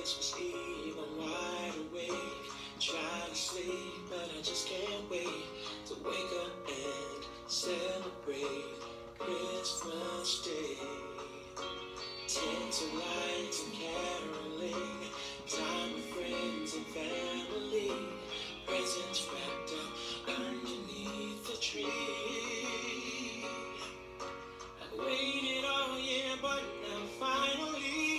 Christmas Eve, I'm wide awake, trying to sleep, but I just can't wait to wake up and celebrate Christmas Day. Tinsel lights and caroling, time with friends and family, presents wrapped up underneath the tree. I've waited all year, but now finally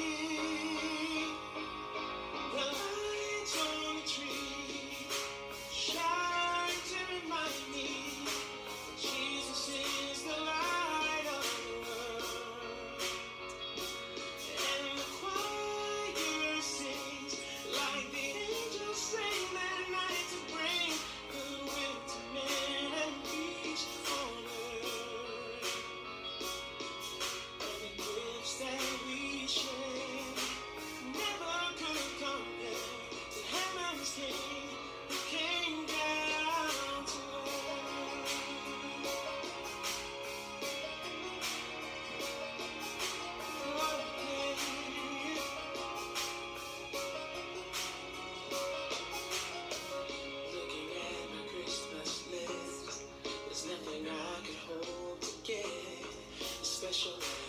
the lights on the tree shine to remind me that Jesus is the light of the world. And the choir sings like the angels sing that night to bring goodwill to men and peace on earth. And the gifts that we share never could compare to heaven's King who came down to earth. Oh, yeah. Looking at my Christmas list, there's nothing I could hope to get as special